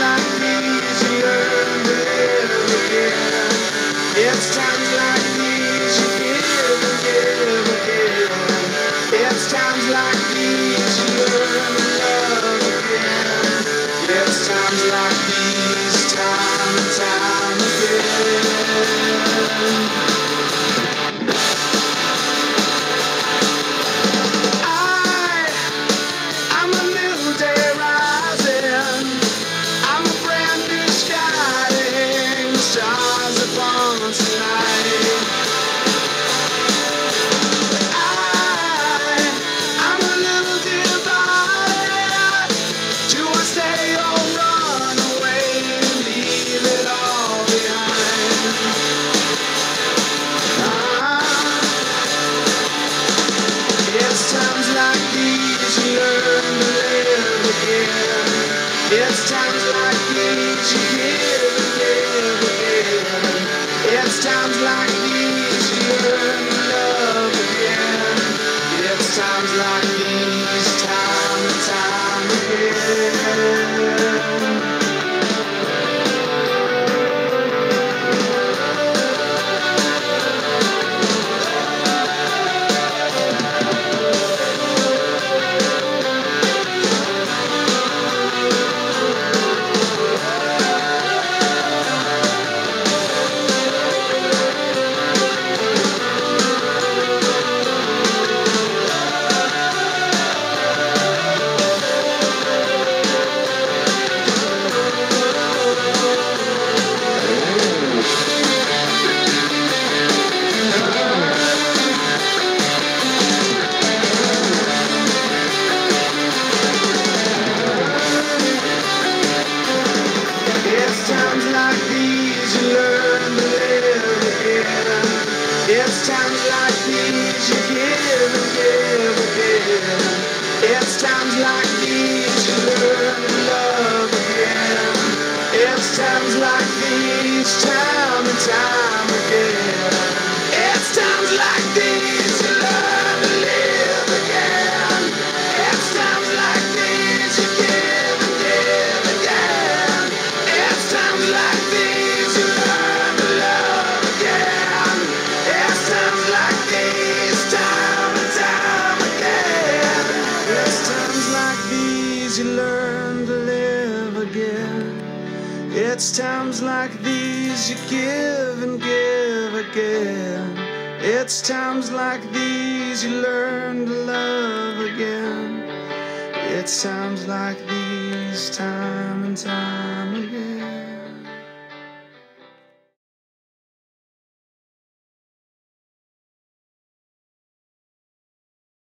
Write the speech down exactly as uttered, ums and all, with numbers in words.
like these you learn to live again. It's times like these you give and give again. It's times like these you learn to love again. It's times like these, time and time again. It's times like these you give and give again. It's times like these you learn to love again. It's times like these, time and time again. It's times like these you learn to live again. It's times like these you give and give again. It's times like these you learn to love again. It's times like these, time and time again. It's times like these you learn to live again. It's times like these you give and give again. It's times like these you learn to love again. It's times like these, time and time again. It's times like these you learn to live again. It's times like these you give and give again. It's times like these you learn to love again. It's times like these, time and time again.